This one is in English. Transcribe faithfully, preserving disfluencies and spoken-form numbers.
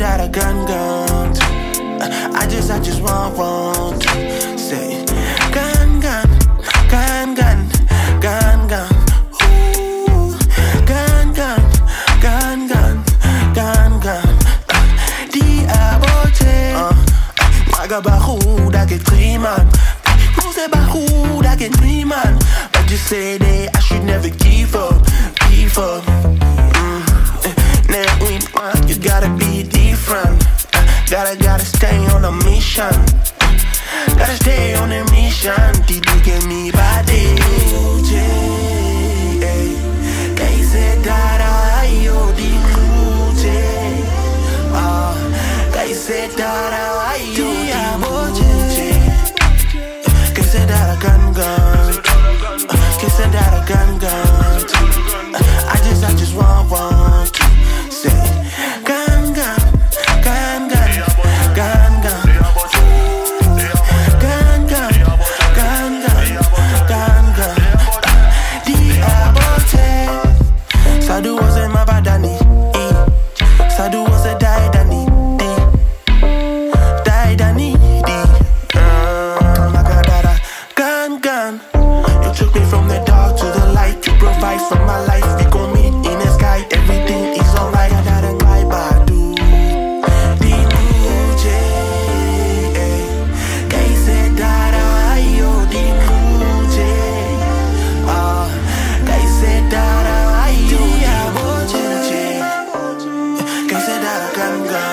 that I gun gun. I just, I just want, want to say, gun gun, gun gun, gun gun. Ooh, gun gun, gun gun, gun gun. Diabote, maga bahu da get three man. Who say bahu da get three man? But you say that I should never give up, give up. Now you gotta be different. Gotta, gotta stay on a mission. Gotta stay on a mission. Did you get me by the They said that I owe the Luce. Ah, they said that I owe the Luce. They said that I gun gun. They said that I gun gun. I just, I just want, want to say, gun gun. Gun gun, gun gun, gun gun, gun gun, gun gun. Diabote. Sadu was a mabadani. Sadu was a daidani. Daidani. Magadara. Gun gun. You took me from the dark to the light. You provide for my life. We gon' meet in the sky. Everything is alright. My badu. Gun gun.